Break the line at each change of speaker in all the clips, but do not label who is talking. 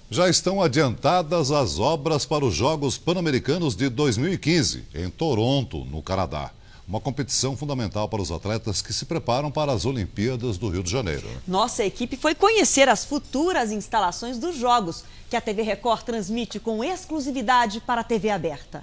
Já estão adiantadas as obras para os Jogos Pan-Americanos de 2015, em Toronto, no Canadá. Uma competição fundamental para os atletas que se preparam para as Olimpíadas do Rio de Janeiro.
Nossa equipe foi conhecer as futuras instalações dos Jogos, que a TV Record transmite com exclusividade para a TV aberta.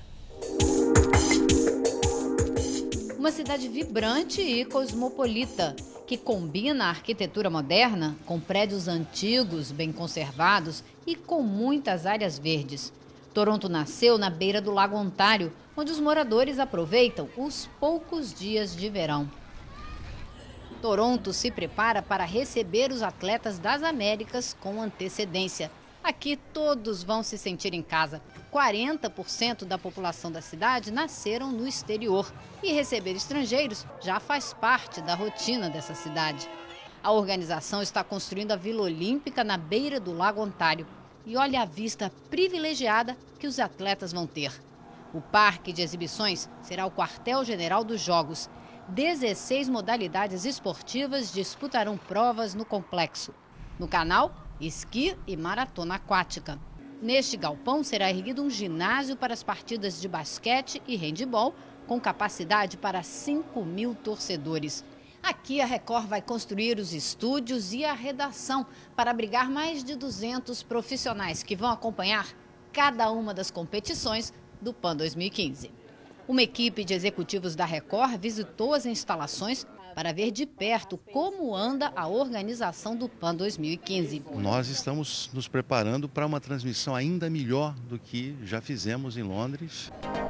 Uma cidade vibrante e cosmopolita, que combina a arquitetura moderna com prédios antigos, bem conservados e com muitas áreas verdes. Toronto nasceu na beira do Lago Ontário, onde os moradores aproveitam os poucos dias de verão. Toronto se prepara para receber os atletas das Américas com antecedência. Aqui todos vão se sentir em casa. 40% da população da cidade nasceram no exterior e receber estrangeiros já faz parte da rotina dessa cidade. A organização está construindo a Vila Olímpica na beira do Lago Ontário e olha a vista privilegiada que os atletas vão ter. O parque de exibições será o quartel-general dos Jogos. 16 modalidades esportivas disputarão provas no complexo. No canal, esqui e maratona aquática. Neste galpão será erguido um ginásio para as partidas de basquete e handebol, com capacidade para 5.000 torcedores. Aqui a Record vai construir os estúdios e a redação para abrigar mais de 200 profissionais que vão acompanhar cada uma das competições do PAN 2015. Uma equipe de executivos da Record visitou as instalações para ver de perto como anda a organização do PAN 2015.
Nós estamos nos preparando para uma transmissão ainda melhor do que já fizemos em Londres.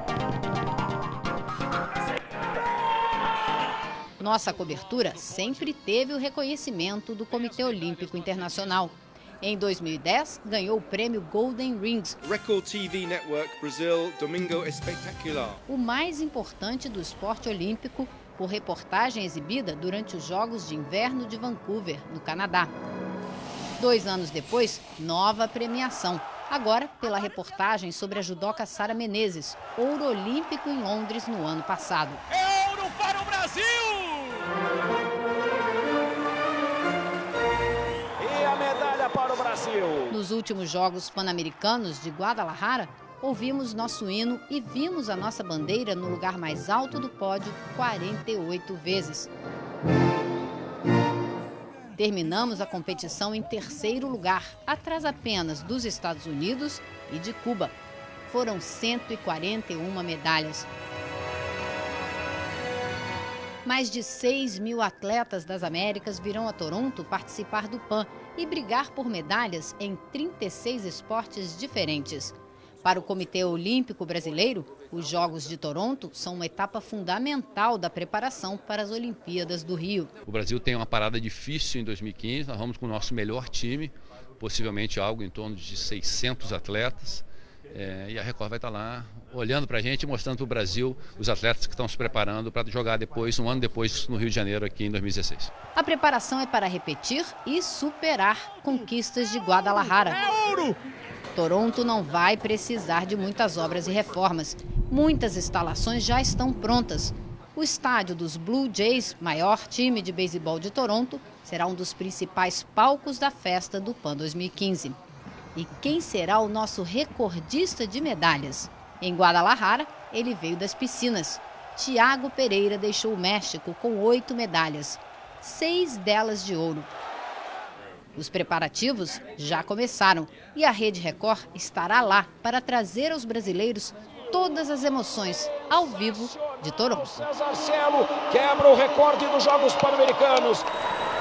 Nossa cobertura sempre teve o reconhecimento do Comitê Olímpico Internacional. Em 2010, ganhou o prêmio Golden Rings,
Record TV Network Brasil Domingo Espetacular,
o mais importante do esporte olímpico, por reportagem exibida durante os Jogos de Inverno de Vancouver, no Canadá. 2 anos depois, nova premiação, agora pela reportagem sobre a judoca Sara Menezes, ouro olímpico em Londres no ano passado.
É ouro para o Brasil! E a medalha para o Brasil!
Nos últimos Jogos Pan-Americanos de Guadalajara, ouvimos nosso hino e vimos a nossa bandeira no lugar mais alto do pódio 48 vezes. Terminamos a competição em 3º lugar, atrás apenas dos Estados Unidos e de Cuba. Foram 141 medalhas. Mais de 6.000 atletas das Américas virão a Toronto participar do PAN e brigar por medalhas em 36 esportes diferentes. Para o Comitê Olímpico Brasileiro, os Jogos de Toronto são uma etapa fundamental da preparação para as Olimpíadas do Rio.
O Brasil tem uma parada difícil em 2015, nós vamos com o nosso melhor time, possivelmente algo em torno de 600 atletas. E a Record vai estar lá olhando para a gente e mostrando para o Brasil os atletas que estão se preparando para jogar depois, um ano depois, no Rio de Janeiro, aqui em 2016.
A preparação é para repetir e superar conquistas de Guadalajara.
É ouro!
Toronto não vai precisar de muitas obras e reformas. Muitas instalações já estão prontas. O estádio dos Blue Jays, maior time de beisebol de Toronto, será um dos principais palcos da festa do PAN 2015. E quem será o nosso recordista de medalhas? Em Guadalajara, ele veio das piscinas. Thiago Pereira deixou o México com 8 medalhas, 6 delas de ouro. Os preparativos já começaram e a Rede Record estará lá para trazer aos brasileiros todas as emoções ao vivo de Toronto.
César Cielo quebra o recorde dos Jogos Pan-Americanos.